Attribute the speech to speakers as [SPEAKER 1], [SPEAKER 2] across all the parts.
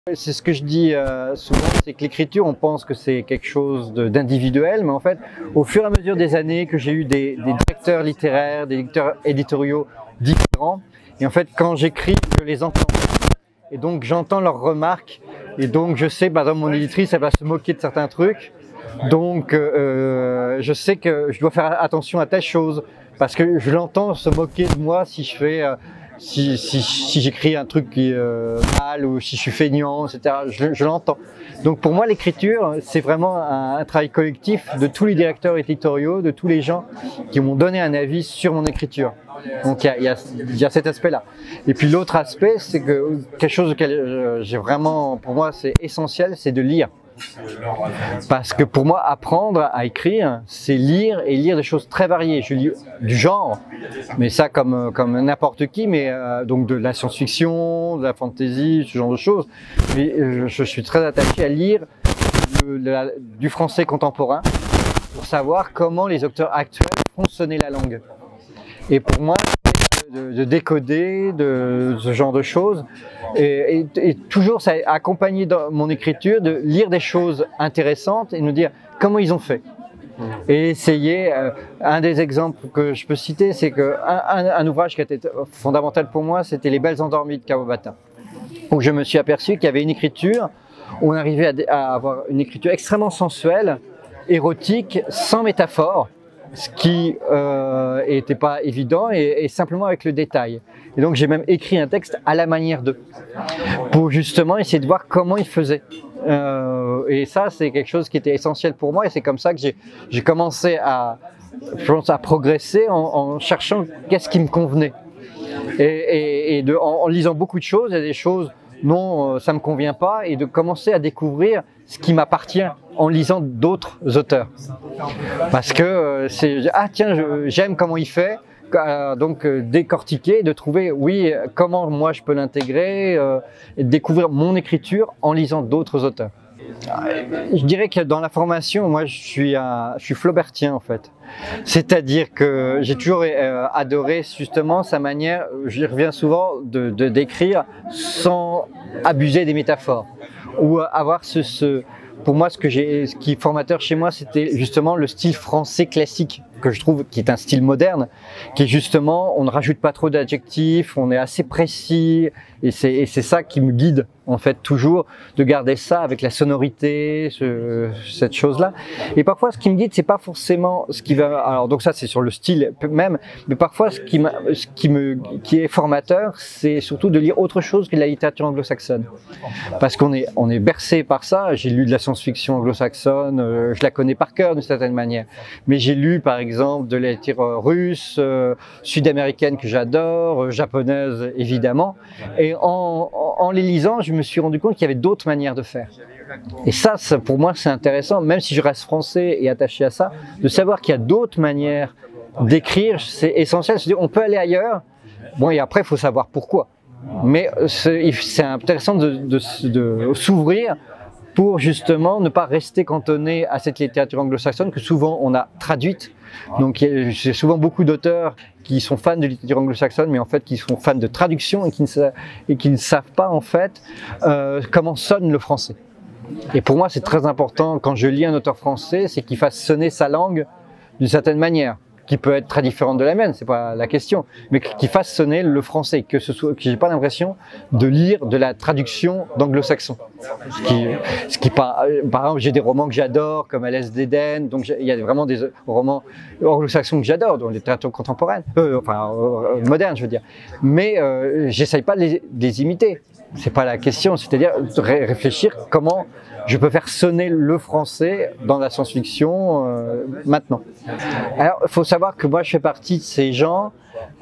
[SPEAKER 1] C'est ce que je dis souvent, c'est que l'écriture, on pense que c'est quelque chose d'individuel, mais en fait, au fur et à mesure des années que j'ai eu des directeurs littéraires, des directeurs éditoriaux différents, et en fait, quand j'écris, je les entends. Et donc, j'entends leurs remarques, et donc je sais, par exemple, mon éditrice, elle va se moquer de certains trucs, donc je sais que je dois faire attention à telle chose, parce que je l'entends se moquer de moi si je fais... Si j'écris un truc qui est mal ou si je suis feignant, etc., je l'entends. Donc pour moi, l'écriture, c'est vraiment un travail collectif de tous les directeurs éditoriaux, de tous les gens qui m'ont donné un avis sur mon écriture. Donc il y a cet aspect-là. Et puis l'autre aspect, c'est que quelque chose auquel j'ai vraiment, pour moi, c'est essentiel, c'est de lire. Parce que pour moi, apprendre à écrire, c'est lire et lire des choses très variées. Je lis du genre, mais ça comme n'importe qui, mais donc de la science-fiction, de la fantasy, ce genre de choses. Mais je suis très attaché à lire du français contemporain pour savoir comment les auteurs actuels font sonner la langue. Et pour moi, de décoder, de ce genre de choses. Et toujours, ça a accompagné dans mon écriture de lire des choses intéressantes et nous dire comment ils ont fait. Et essayer, un des exemples que je peux citer, c'est qu'un ouvrage qui a été fondamental pour moi, c'était Les Belles Endormies de Kawabata. Où je me suis aperçu qu'il y avait une écriture, où on arrivait à avoir une écriture extrêmement sensuelle, érotique, sans métaphore, ce qui n'était pas évident et simplement avec le détail. Et donc j'ai même écrit un texte à la manière d'eux, pour justement essayer de voir comment ils faisaient. Et ça, c'est quelque chose qui était essentiel pour moi et c'est comme ça que j'ai commencé à progresser en cherchant qu'est-ce qui me convenait. En lisant beaucoup de choses, il y a des choses non, ça ne me convient pas, et de commencer à découvrir ce qui m'appartient en lisant d'autres auteurs. Parce que ah tiens, j'aime comment il fait, donc décortiquer, de trouver, oui, comment moi je peux l'intégrer, et de découvrir mon écriture en lisant d'autres auteurs. Je dirais que dans la formation, moi je suis flaubertien en fait. C'est-à-dire que j'ai toujours adoré justement sa manière, j'y reviens souvent, d'écrire sans abuser des métaphores. Ou avoir pour moi, ce qui est formateur chez moi, c'était justement le style français classique, que je trouve qui est un style moderne, qui est justement, on ne rajoute pas trop d'adjectifs, on est assez précis, et c'est ça qui me guide en fait toujours, de garder ça avec la sonorité, cette chose-là. Et parfois, ce qui me guide, c'est pas forcément ce qui va. Alors donc ça, c'est sur le style même, mais parfois ce qui est formateur, c'est surtout de lire autre chose que de la littérature anglo-saxonne, parce qu'on est bercé par ça. J'ai lu de la science-fiction anglo-saxonne, je la connais par cœur d'une certaine manière, mais j'ai lu par exemple de la littérature russe, sud-américaine que j'adore, japonaise évidemment, et en les lisant, je me suis rendu compte qu'il y avait d'autres manières de faire. Et ça, pour moi, c'est intéressant, même si je reste français et attaché à ça, de savoir qu'il y a d'autres manières d'écrire, c'est essentiel. C'est-à-dire, on peut aller ailleurs, bon, et après, il faut savoir pourquoi. Mais c'est intéressant de s'ouvrir pour justement ne pas rester cantonné à cette littérature anglo-saxonne que souvent on a traduite. Donc j'ai souvent beaucoup d'auteurs qui sont fans de littérature anglo-saxonne, mais en fait qui sont fans de traduction et qui ne savent pas en fait comment sonne le français. Et pour moi, c'est très important quand je lis un auteur français, c'est qu'il fasse sonner sa langue d'une certaine manière, qui peut être très différente de la mienne, c'est pas la question, mais qu'il fasse sonner le français, que j'ai pas l'impression de lire de la traduction d'anglo-saxon. Ce qui par exemple, j'ai des romans que j'adore, comme Alès d'Éden, donc il y a vraiment des romans anglo-saxons que j'adore, dans la littérature contemporaine, moderne, je veux dire. Mais j'essaye pas de les imiter. C'est pas la question, c'est-à-dire de réfléchir comment je peux faire sonner le français dans la science-fiction maintenant. Alors, il faut savoir que moi, je fais partie de ces gens.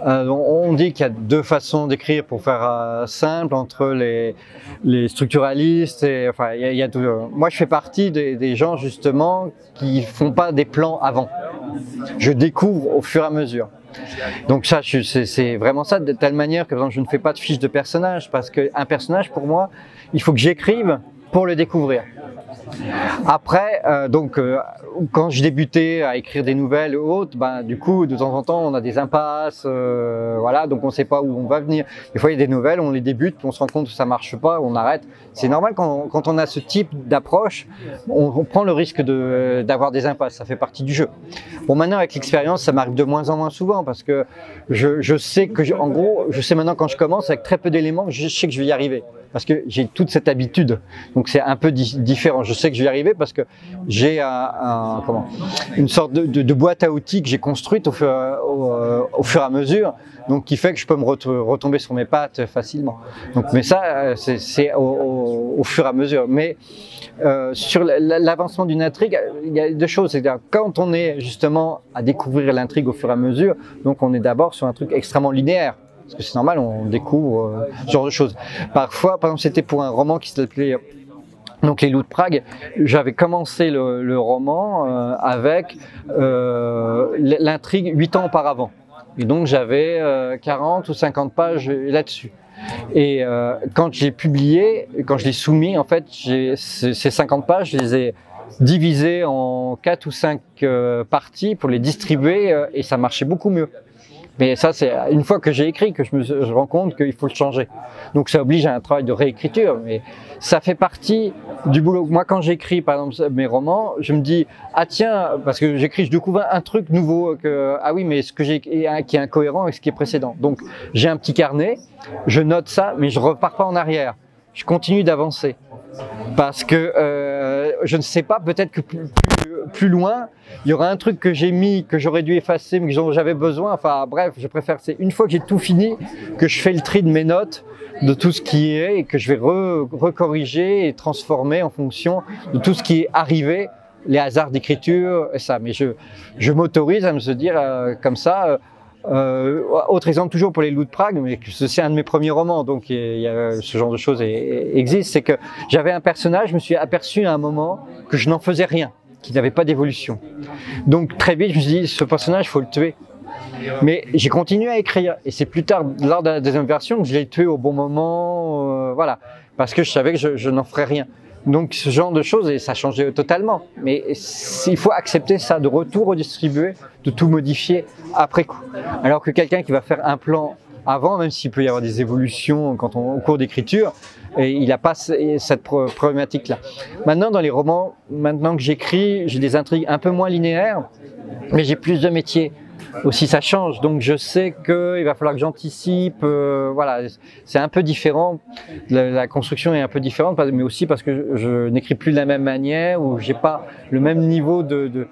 [SPEAKER 1] On dit qu'il y a deux façons d'écrire pour faire simple, entre les structuralistes et enfin, moi, je fais partie des gens justement qui font pas des plans avant. Je découvre au fur et à mesure. Donc ça, c'est vraiment ça, de telle manière que je ne fais pas de fiche de personnage, parce qu'un personnage, pour moi, il faut que j'écrive pour le découvrir. Après, quand je débutais à écrire des nouvelles ou autres, ben, du coup, de temps en temps, on a des impasses, voilà, donc on ne sait pas où on va venir. Des fois, il y a des nouvelles, on les débute, on se rend compte que ça marche pas, on arrête. C'est normal quand on a ce type d'approche, on prend le risque d'avoir des impasses, ça fait partie du jeu. Bon, maintenant, avec l'expérience, ça m'arrive de moins en moins souvent parce que je sais que, en gros, je sais maintenant quand je commence avec très peu d'éléments, je sais que je vais y arriver. Parce que j'ai toute cette habitude, donc c'est un peu différent. Je sais que je vais y arriver parce que j'ai une sorte de boîte à outils que j'ai construite au fur et à mesure, donc qui fait que je peux me retomber sur mes pattes facilement. Donc, mais ça, c'est au fur et à mesure. Mais sur l'avancement d'une intrigue, il y a deux choses. C'est-à-dire quand on est justement à découvrir l'intrigue au fur et à mesure, donc on est d'abord sur un truc extrêmement linéaire. Parce que c'est normal, on découvre ce genre de choses. Parfois, par exemple, c'était pour un roman qui s'appelait donc Les Loups de Prague. J'avais commencé le roman avec l'intrigue 8 ans auparavant. Et donc j'avais 40 ou 50 pages là-dessus. Et quand je l'ai publié, quand je l'ai soumis, en fait, ces 50 pages, je les ai divisées en 4 ou 5 parties pour les distribuer et ça marchait beaucoup mieux. Mais ça, c'est une fois que j'ai écrit que je rends compte qu'il faut le changer. Donc ça oblige à un travail de réécriture, mais ça fait partie du boulot. Moi, quand j'écris, par exemple, mes romans, je me dis, ah tiens, parce que j'écris, je découvre un truc nouveau, ah oui, mais ce que j'ai qui est incohérent avec ce qui est précédent. Donc j'ai un petit carnet, je note ça, mais je repars pas en arrière. Je continue d'avancer. Parce que je ne sais pas, peut-être que plus loin, il y aura un truc que j'ai mis, que j'aurais dû effacer, mais dont j'avais besoin. Enfin bref, je préfère, c'est une fois que j'ai tout fini, que je fais le tri de mes notes, de tout ce qui est, et que je vais recorriger et transformer en fonction de tout ce qui est arrivé, les hasards d'écriture, et ça. Mais je m'autorise à me se dire comme ça. Autre exemple toujours pour Les Loups de Prague, mais c'est un de mes premiers romans, donc ce genre de choses existe, c'est que j'avais un personnage, je me suis aperçu à un moment que je n'en faisais rien, qu'il n'avait pas d'évolution. Donc très vite je me suis dit, ce personnage, il faut le tuer. Mais j'ai continué à écrire, et c'est plus tard, lors de la deuxième version, que je l'ai tué au bon moment, voilà, parce que je savais que je n'en ferais rien. Donc ce genre de choses, et ça a changé totalement. Mais il faut accepter ça, de retour redistribuer, de tout modifier après coup. Alors que quelqu'un qui va faire un plan avant, même s'il peut y avoir des évolutions au cours d'écriture, et il n'a pas cette problématique-là. Maintenant, dans les romans, maintenant que j'écris, j'ai des intrigues un peu moins linéaires, mais j'ai plus de métiers. Aussi ça change, donc je sais qu'il va falloir que j'anticipe, voilà, c'est un peu différent, la construction est un peu différente, mais aussi parce que je n'écris plus de la même manière, ou j'ai pas le même niveau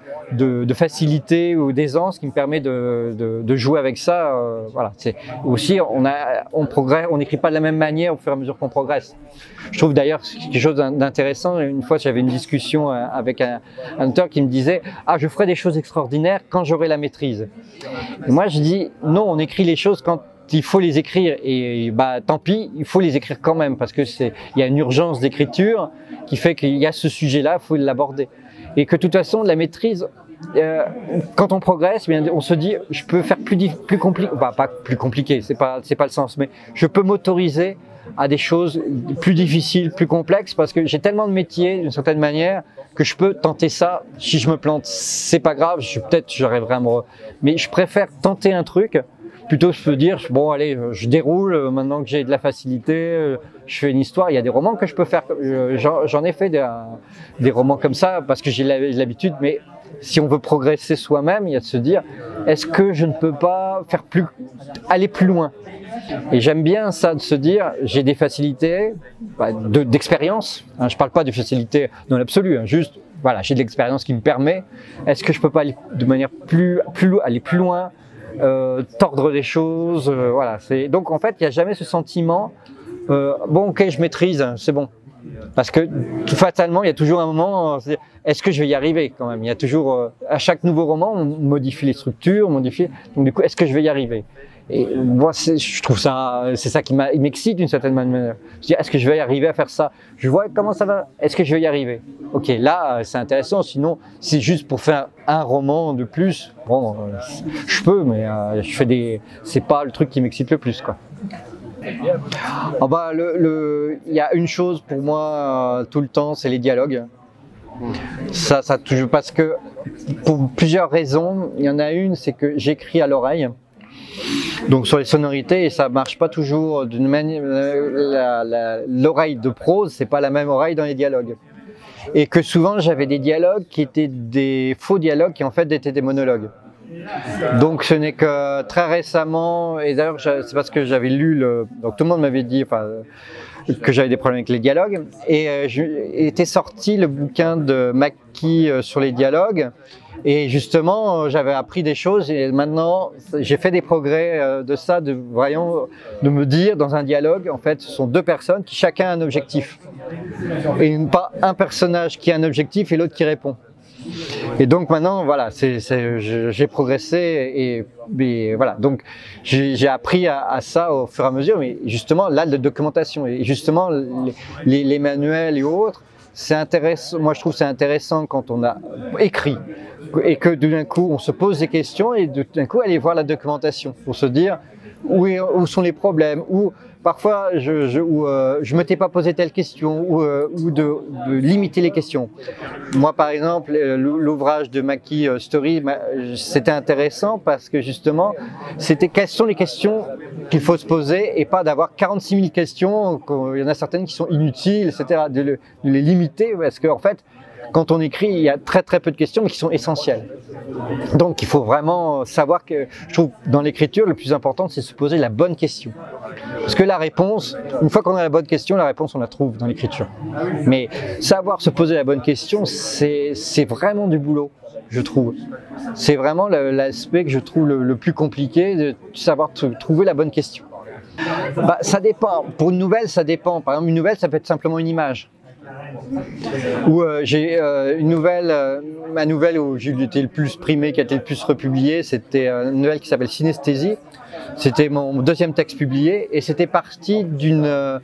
[SPEAKER 1] de facilité ou d'aisance qui me permet de jouer avec ça, voilà. C'est aussi, on progresse, on n'écrit pas de la même manière au fur et à mesure qu'on progresse. Je trouve d'ailleurs quelque chose d'intéressant. Une fois, j'avais une discussion avec un auteur qui me disait « Ah, je ferai des choses extraordinaires quand j'aurai la maîtrise. » Et moi, je dis « Non, on écrit les choses quand il faut les écrire. Et bah, tant pis, il faut les écrire quand même parce que il y a une urgence d'écriture qui fait qu'il y a ce sujet-là, il faut l'aborder. Et que de toute façon, la maîtrise, quand on progresse, bien, on se dit je peux faire plus compliqué, bah, pas plus compliqué, c'est pas le sens, mais je peux m'autoriser à des choses plus difficiles, plus complexes, parce que j'ai tellement de métiers d'une certaine manière que je peux tenter ça. Si je me plante, c'est pas grave, peut-être j'arriverai à mais je préfère tenter un truc plutôt que de dire bon allez, je déroule maintenant que j'ai de la facilité, je fais une histoire. Il y a des romans que je peux faire, j'en ai fait des romans comme ça parce que j'ai l'habitude, mais si on veut progresser soi-même, il y a de se dire est-ce que je ne peux pas aller plus loin? Et j'aime bien ça, de se dire j'ai des facilités d'expérience, hein, je parle pas de facilité dans l'absolu, hein, juste voilà, j'ai de l'expérience qui me permet, est-ce que je peux pas aller de manière aller plus loin, tordre des choses, voilà. Donc en fait il n'y a jamais ce sentiment bon ok je maîtrise, c'est bon. Parce que fatalement, il y a toujours un moment, est-ce que je vais y arriver quand même? Il y a toujours, à chaque nouveau roman, on modifie les structures, donc du coup, est-ce que je vais y arriver? Et moi, je trouve ça, c'est ça qui m'excite d'une certaine manière. Je dis, est-ce que je vais y arriver à faire ça? Je vois comment ça va, est-ce que je vais y arriver? Ok, là, c'est intéressant, sinon, c'est juste pour faire un roman de plus, bon, je peux, mais c'est pas le truc qui m'excite le plus, quoi. Oh bah, il y a une chose pour moi tout le temps, c'est les dialogues. Ça toujours parce que pour plusieurs raisons. Il y en a une, c'est que j'écris à l'oreille. Donc sur les sonorités, et ça marche pas toujours d'une manière. L'oreille de prose, c'est pas la même oreille dans les dialogues. Et que souvent j'avais des dialogues qui étaient des faux dialogues qui en fait étaient des monologues. Donc ce n'est que très récemment, et d'ailleurs c'est parce que j'avais lu donc tout le monde m'avait dit que j'avais des problèmes avec les dialogues, et était sorti le bouquin de Mackie sur les dialogues, et justement j'avais appris des choses, et maintenant j'ai fait des progrès de ça, de me dire dans un dialogue, en fait ce sont deux personnes qui chacun a un objectif, et pas un personnage qui a un objectif et l'autre qui répond. Et donc maintenant, voilà, j'ai progressé et voilà. Donc j'ai appris à ça au fur et à mesure. Mais justement, là, la documentation et justement les manuels et autres, c'est intéressant. Moi, je trouve c'est intéressant quand on a écrit et que d'un coup on se pose des questions et d'un coup aller voir la documentation pour se dire où sont les problèmes, ou parfois je m'étais pas posé telle question, ou de limiter les questions. Moi par exemple, l'ouvrage de Mackie Story, c'était intéressant parce que justement c'était quelles sont les questions qu'il faut se poser et pas d'avoir 46 000 questions, il y en a certaines qui sont inutiles, etc. De les limiter parce qu'en fait quand on écrit, il y a très peu de questions mais qui sont essentielles. Donc il faut vraiment savoir que, je trouve, dans l'écriture, le plus important, c'est de se poser la bonne question. Parce que la réponse, une fois qu'on a la bonne question, la réponse, on la trouve dans l'écriture. Mais savoir se poser la bonne question, c'est vraiment du boulot, je trouve. C'est vraiment l'aspect que je trouve le plus compliqué, de savoir trouver la bonne question. Ça dépend. Pour une nouvelle, ça dépend. Par exemple, une nouvelle, ça peut être simplement une image. Ou j'ai une nouvelle, ma nouvelle où j'ai été le plus primé, qui a été le plus republiée, c'était une nouvelle qui s'appelle Synesthésie. C'était mon deuxième texte publié et c'était parti d'une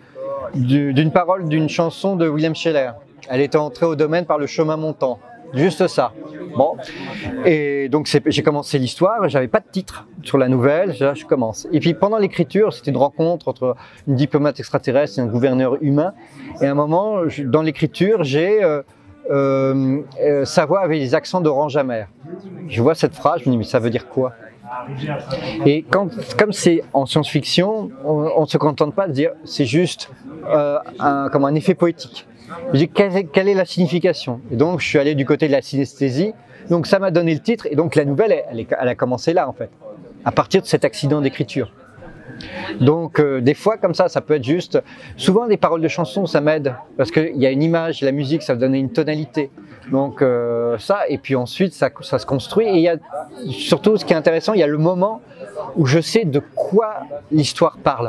[SPEAKER 1] parole d'une chanson de William Scheller. Elle était entrée au domaine par le chemin montant. Juste ça. Bon. Et donc j'ai commencé l'histoire, j'avais pas de titre sur la nouvelle, là je commence. Et puis pendant l'écriture, c'était une rencontre entre une diplomate extraterrestre et un gouverneur humain. Et à un moment, dans l'écriture, j'ai sa voix avait des accents d'orange amer. Je vois cette phrase, je me dis mais ça veut dire quoi? Et comme c'est en science-fiction, on ne se contente pas de dire c'est juste comme un effet poétique. Je dis quelle est la signification? Et donc je suis allé du côté de la synesthésie, donc ça m'a donné le titre, et donc la nouvelle elle a commencé là en fait, à partir de cet accident d'écriture. Donc des fois comme ça peut être juste, souvent des paroles de chansons ça m'aide, parce qu'il y a une image, la musique ça va donner une tonalité, donc ça, et puis ensuite ça se construit, et il y a surtout ce qui est intéressant, il y a le moment où je sais de quoi l'histoire parle.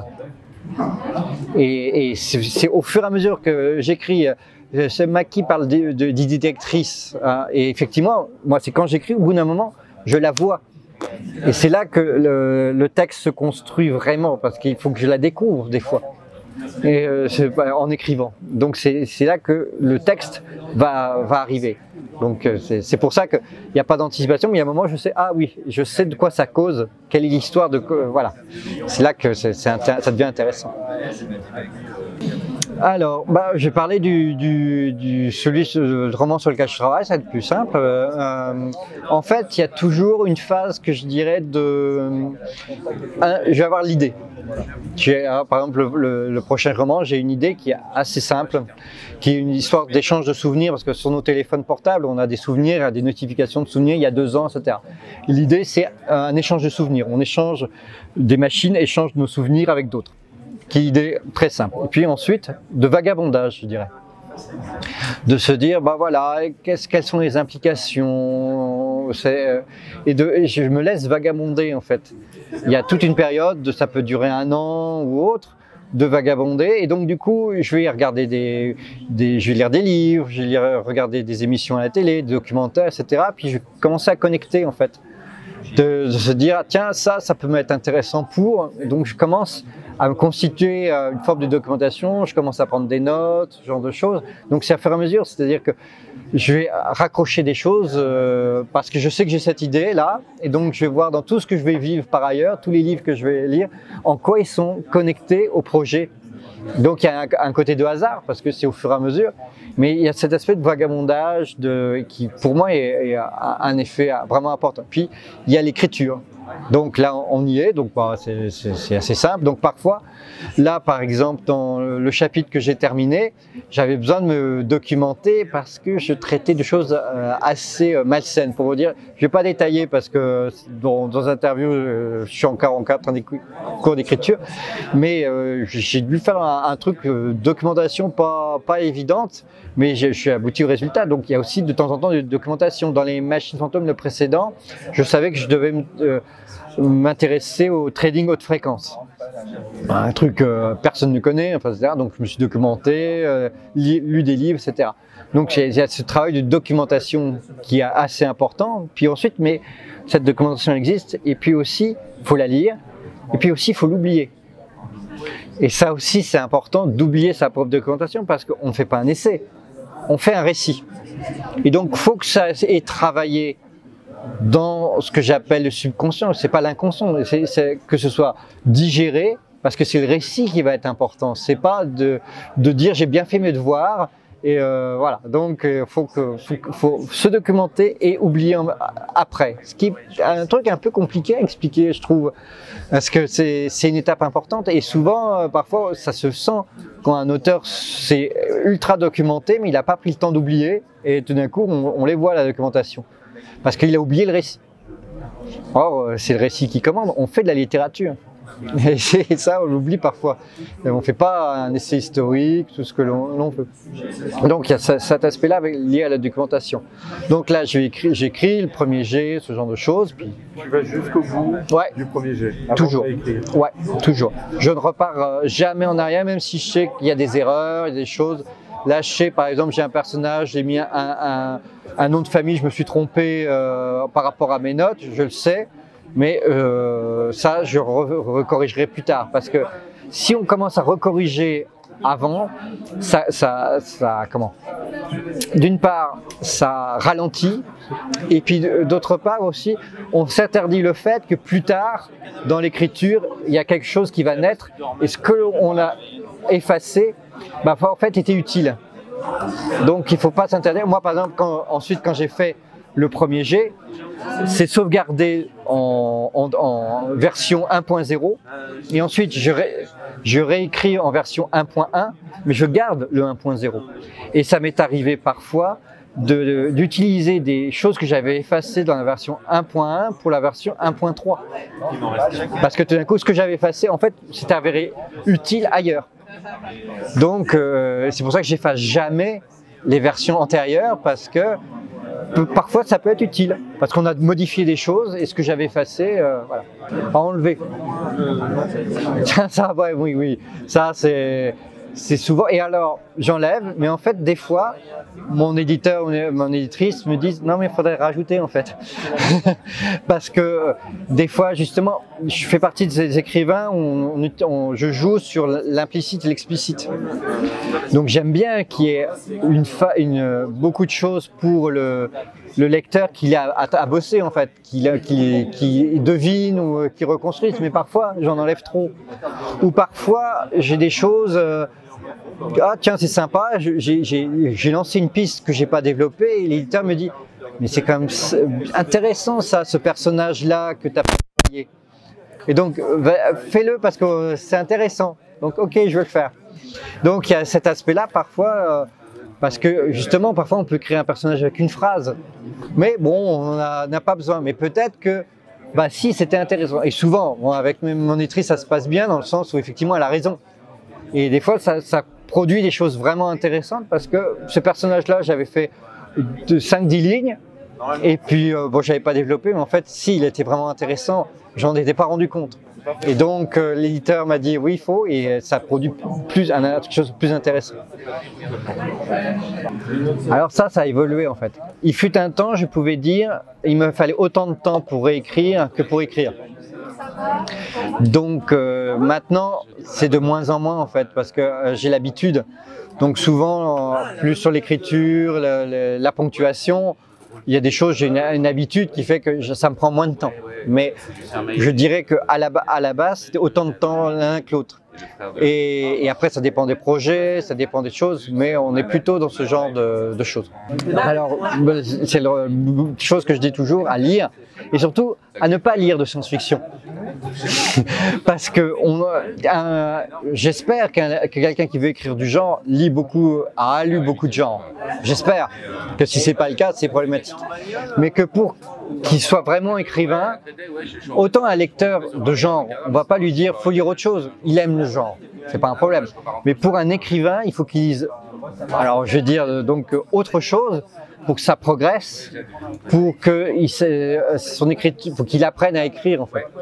[SPEAKER 1] Et c'est au fur et à mesure que j'écris, Mackie parle d'idées directrices, hein, et effectivement, moi c'est quand j'écris, au bout d'un moment, je la vois. Et c'est là que le texte se construit vraiment, parce qu'il faut que je la découvre des fois, et en écrivant. Donc c'est là que le texte va arriver. Donc c'est pour ça qu'il n'y a pas d'anticipation, mais il y a un moment je sais, ah oui, je sais de quoi ça cause, quelle est l'histoire de... voilà. C'est là que ça devient intéressant. Alors, je vais parler du roman sur lequel je travaille, ça va être plus simple. En fait, il y a toujours une phase que je dirais je vais avoir l'idée. Par exemple, le prochain roman, j'ai une idée qui est assez simple, qui est une histoire d'échange de souvenirs, parce que sur nos téléphones portables, on a des souvenirs, des notifications de souvenirs il y a 2 ans, etc. L'idée, c'est un échange de souvenirs. On échange, des machines échangent nos souvenirs avec d'autres. Qui est une idée très simple. Et puis ensuite, de vagabondage, je dirais. De se dire, voilà, quelles sont les implications, et je me laisse vagabonder en fait. Il y a toute une période, ça peut durer 1 an ou autre, de vagabonder, et donc du coup, je vais regarder je vais lire des livres, je vais regarder des émissions à la télé, des documentaires, etc. Puis je vais commencer à connecter en fait. De se dire, tiens, ça peut m'être intéressant et donc je commence à me constituer une forme de documentation, je commence à prendre des notes, ce genre de choses. Donc c'est à fur et à mesure, c'est-à-dire que je vais raccrocher des choses parce que je sais que j'ai cette idée là, et donc je vais voir dans tout ce que je vais vivre par ailleurs, tous les livres que je vais lire, en quoi ils sont connectés au projet Donc il y a un côté de hasard parce que c'est au fur et à mesure, mais il y a cet aspect de vagabondage qui pour moi est un effet vraiment important. Puis il y a l'écriture. Donc là on y est, donc bah, c'est assez simple. Donc parfois, là par exemple dans le chapitre que j'ai terminé, j'avais besoin de me documenter parce que je traitais de choses assez malsaines. Pour vous dire, je vais pas détailler parce que dans une interview, je suis encore en cours d'écriture, mais j'ai dû faire un truc documentation pas évidente, mais je suis abouti au résultat. Donc il y a aussi de temps en temps de documentation. Dans les machines fantômes, le précédent, je savais que je devais m'intéresser au trading haute fréquence. Un truc personne ne connaît, enfin, etc. Donc je me suis documenté, lu des livres, etc. Donc il y a ce travail de documentation qui est assez important. Puis ensuite, mais cette documentation existe, et puis aussi, il faut la lire, et puis aussi, il faut l'oublier. Et ça aussi, c'est important d'oublier sa propre documentation parce qu'on ne fait pas un essai, on fait un récit. Et donc, il faut que ça ait travaillé dans ce que j'appelle le subconscient, c'est pas l'inconscient, c'est que ce soit digéré, parce que c'est le récit qui va être important, c'est pas de dire j'ai bien fait mes devoirs, et voilà, donc il faut se documenter et oublier après, ce qui est un truc un peu compliqué à expliquer, je trouve, parce que c'est une étape importante, et souvent, parfois, ça se sent quand un auteur s'est ultra documenté, mais il n'a pas pris le temps d'oublier, et tout d'un coup, on les voit, la documentation. Parce qu'il a oublié le récit. Or, c'est le récit qui commande, on fait de la littérature. Et ça, on l'oublie parfois. On ne fait pas un essai historique, tout ce que l'on veut. Donc, il y a cet aspect-là lié à la documentation. Donc là, j'écris le premier jet, ce genre de choses. Puis...
[SPEAKER 2] Tu vas jusqu'au bout du premier jet.
[SPEAKER 1] Toujours. Ouais, toujours. Je ne repars jamais en arrière, même si je sais qu'il y a des erreurs, il y a des choses. Là, je sais, par exemple, j'ai un personnage, j'ai mis un nom de famille, je me suis trompé par rapport à mes notes, je le sais, mais ça, je recorrigerai plus tard. Parce que si on commence à recorriger avant, comment ? D'une part, ça ralentit, et puis d'autre part aussi, on s'interdit le fait que plus tard, dans l'écriture, il y a quelque chose qui va naître, et ce que l'on a effacé, bah, en fait, était utile. Donc, il ne faut pas s'interdire. Moi, par exemple, ensuite, quand j'ai fait le premier jet, c'est sauvegardé en version 1.0, et ensuite, je réécris en version 1.1, mais je garde le 1.0. Et ça m'est arrivé parfois d'utiliser des choses que j'avais effacées dans la version 1.1 pour la version 1.3. Parce que tout d'un coup, ce que j'avais effacé, en fait, s'est avéré utile ailleurs. Donc, c'est pour ça que j'efface jamais les versions antérieures, parce que parfois ça peut être utile, parce qu'on a modifié des choses et ce que j'avais effacé, voilà, à enlever. Ça, ouais, oui, ça c'est souvent. Et alors, j'enlève, mais en fait, des fois, mon éditeur ou mon éditrice me disent non, mais il faudrait rajouter en fait. Parce que des fois, justement, je fais partie de ces écrivains où je joue sur l'implicite et l'explicite. Donc j'aime bien qu'il y ait beaucoup de choses pour le lecteur qu'il a à bosser en fait, qui devine ou qui reconstruise, mais parfois j'en enlève trop. Ou parfois j'ai des choses. Ah tiens, c'est sympa, j'ai lancé une piste que j'ai pas développée, et l'éditeur me dit mais c'est quand même intéressant ça, ce personnage-là que tu as travaillé. Et donc fais-le parce que c'est intéressant. Donc ok, je vais le faire. Donc il y a cet aspect-là parfois, parce que justement parfois on peut créer un personnage avec une phrase, mais bon, on n'a pas besoin. Mais peut-être que bah si, c'était intéressant. Et souvent, bon, avec mon éditrice, ça se passe bien dans le sens où effectivement elle a raison. Et des fois, ça produit des choses vraiment intéressantes, parce que ce personnage-là, j'avais fait 5-10 lignes, et puis bon, j'avais pas développé, mais en fait, si, il était vraiment intéressant, j'en étais pas rendu compte. Et donc, l'éditeur m'a dit oui, il faut, et ça produit quelque chose de plus intéressant. Alors ça a évolué en fait. Il fut un temps, je pouvais dire, il me fallait autant de temps pour réécrire que pour écrire. Donc maintenant, c'est de moins en moins en fait, parce que j'ai l'habitude. Donc souvent, plus sur l'écriture, la ponctuation, il y a des choses, j'ai une habitude qui fait que ça me prend moins de temps. Mais je dirais qu'à la base, c'était autant de temps l'un que l'autre. Et après, ça dépend des projets, ça dépend des choses, mais on est plutôt dans ce genre de choses. Alors, c'est la chose que je dis toujours, à lire, et surtout à ne pas lire de science-fiction. Parce que j'espère que quelqu'un qui veut écrire du genre a lu beaucoup de genres. J'espère que si c'est pas le cas, c'est problématique. Mais que pour qu'il soit vraiment écrivain, autant un lecteur de genre, on va pas lui dire faut lire autre chose, il aime le genre, c'est pas un problème. Mais pour un écrivain, il faut qu'il lise, alors je vais dire donc autre chose, pour que ça progresse, pour que son écriture, pour qu'il apprenne à écrire en fait.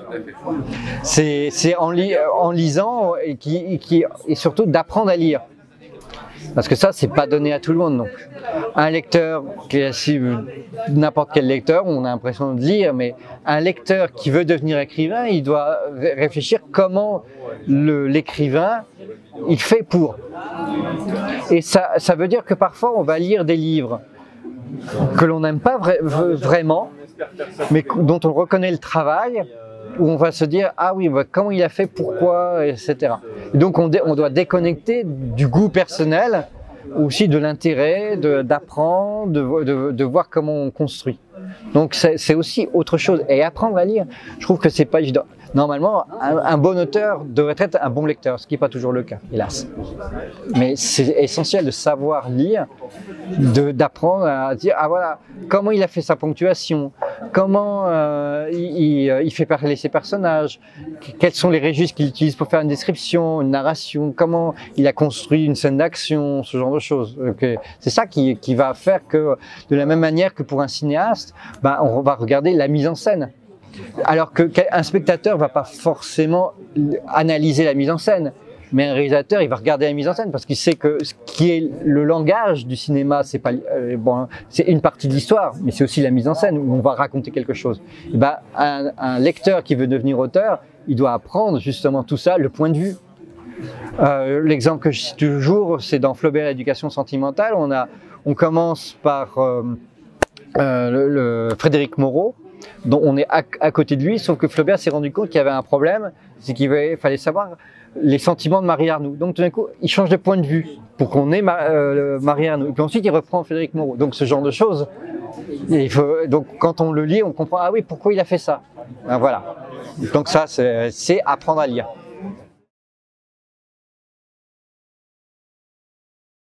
[SPEAKER 1] C'est en lisant et surtout d'apprendre à lire. Parce que ça, c'est pas donné à tout le monde non plus. Un lecteur, n'importe quel lecteur, on a l'impression de lire, mais un lecteur qui veut devenir écrivain, il doit réfléchir comment l'écrivain, il fait pour. Et ça veut dire que parfois, on va lire des livres que l'on n'aime pas vraiment, mais dont on reconnaît le travail, où on va se dire « Ah oui, comment il a fait, pourquoi, etc. » Et donc on doit déconnecter du goût personnel, aussi de l'intérêt, d'apprendre, de voir comment on construit. Donc c'est aussi autre chose. Et apprendre à lire, je trouve que c'est pas évident. Normalement, un bon auteur devrait être un bon lecteur, ce qui n'est pas toujours le cas, hélas. Mais c'est essentiel de savoir lire, d'apprendre à dire, ah voilà, comment il a fait sa ponctuation, comment il fait parler ses personnages, quels sont les registres qu'il utilise pour faire une description, une narration, comment il a construit une scène d'action, ce genre de choses. C'est ça qui va faire que, de la même manière que pour un cinéaste, on va regarder la mise en scène. Alors qu'un spectateur ne va pas forcément analyser la mise en scène, mais un réalisateur, il va regarder la mise en scène parce qu'il sait que ce qui est le langage du cinéma, c'est une partie de l'histoire, mais c'est aussi la mise en scène où on va raconter quelque chose. Et un lecteur qui veut devenir auteur, il doit apprendre justement tout ça, le point de vue. L'exemple que je cite toujours, c'est dans Flaubert, Éducation sentimentale. On commence par Frédéric Moreau, dont on est à côté de lui, sauf que Flaubert s'est rendu compte qu'il y avait un problème, c'est qu'il fallait savoir les sentiments de Marie Arnould. Donc tout d'un coup, il change de point de vue pour qu'on ait Marie Arnould. Et puis ensuite, il reprend Frédéric Moreau. Donc ce genre de choses, donc quand on le lit, on comprend, ah oui, pourquoi il a fait ça. Voilà. Donc ça, c'est apprendre à lire.